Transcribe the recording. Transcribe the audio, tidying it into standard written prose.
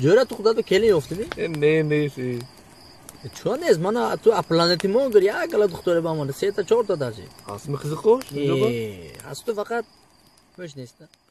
jo'ra to'xtatib kelin yo'qdi. Endi esi. Tushunasiz, mana planeti Mongol yakala doktor bamoni, seta chorta daji. Asmi qiziqo'sh, Asli faqat o'shnesta.